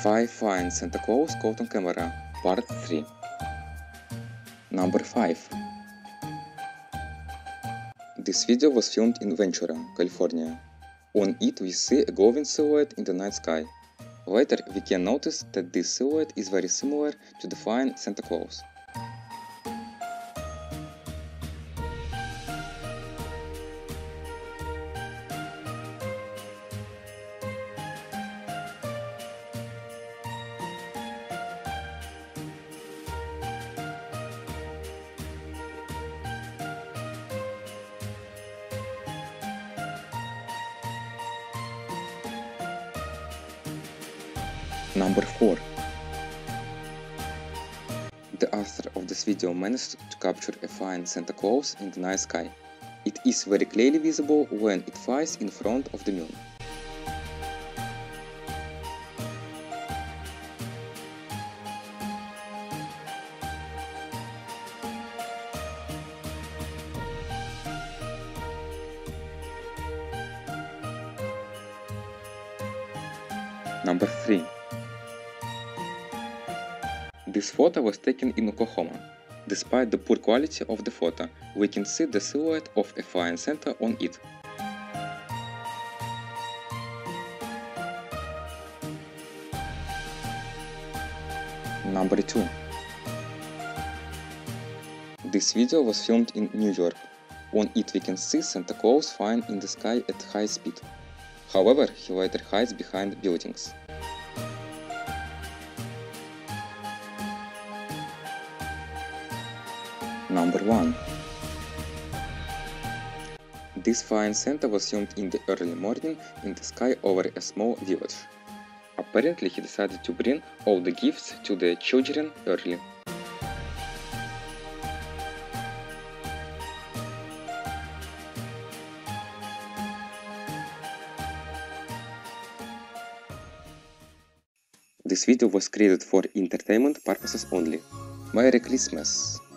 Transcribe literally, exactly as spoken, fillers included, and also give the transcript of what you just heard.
five Fine Santa Claus Caught on Camera, Part three. Number five. This video was filmed in Ventura, California. On it we see a glowing silhouette in the night sky. Later we can notice that this silhouette is very similar to the flying Santa Claus. Number four. The author of this video managed to capture a flying Santa Claus in the night sky. It is very clearly visible when it flies in front of the moon. Number three. This photo was taken in Oklahoma. Despite the poor quality of the photo, we can see the silhouette of a flying Santa on it. Number two. This video was filmed in New York. On it we can see Santa Claus flying in the sky at high speed. However, he later hides behind buildings. Number one. This flying Santa was filmed in the early morning in the sky over a small village. Apparently he decided to bring all the gifts to the children early. This video was created for entertainment purposes only. Merry Christmas!